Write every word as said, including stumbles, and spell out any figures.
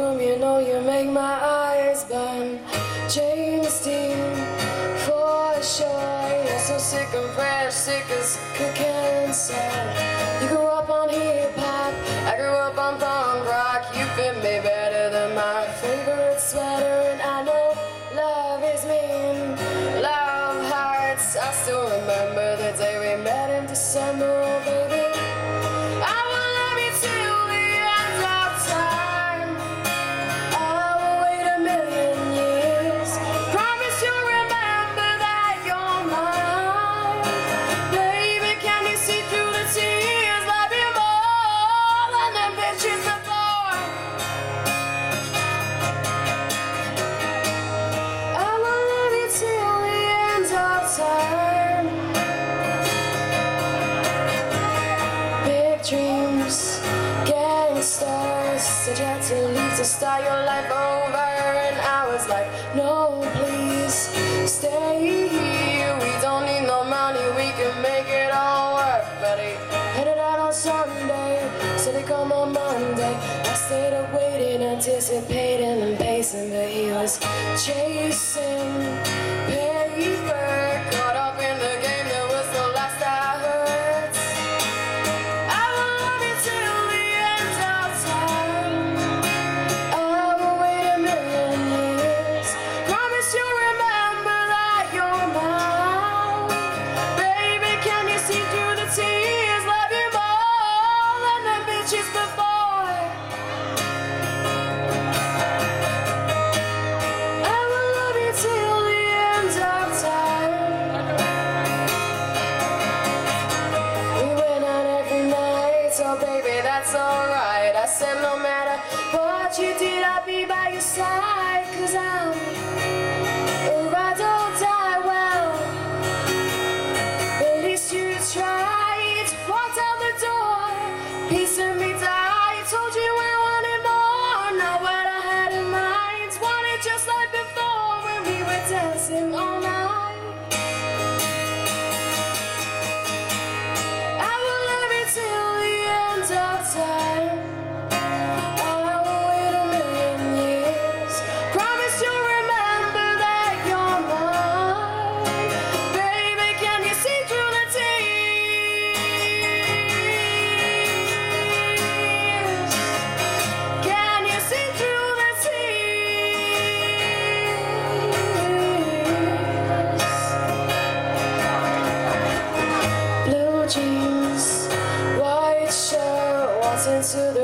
room, you know you make my eyes burn. James Dean, for sure. You're so sick and fresh, sick as cancer. You grew up on hip-hop, I grew up on punk rock. You fit me better than my favorite sweater. And I know love is mean, love hurts. I still remember the day we met in December, oh baby. I will love you till the end of time. I will wait a million years. Promise you'll remember that you're mine. Baby, can you see through the tears? Love you more than the bitches before. I will love you till the end of time. Big dreams, gangsters, said you had to leave to start your life over. And I was like, no, please, stay here. We don't need no money, we can make it all work. But he headed out on Sunday, said he'd come on Monday. I stayed up waiting, anticipating and pacing, but he was chasing paper, caught up in the game that was the last I heard. I will love you till the end of time. I will wait a million years. Promise you'll remember that you're mine. Baby, can you see through the tears? Love you more than the bitches before. I will love you till the end of time. We went out every night, oh baby, that's alright. I said no matter what you did, I'll be by your side. Cause I'm a ride or die, well, at least you tried. Walked out the door, piece of me died. Told you I wanted more, not what I had in mind. Wanted just like before when we were dancing all night. I will love you till the end of time. I will wait a million years. Promise you'll remember that you're mine. Baby, can you see through the tears? Can you see through the tears? Blue jeans, white shirt, walked into the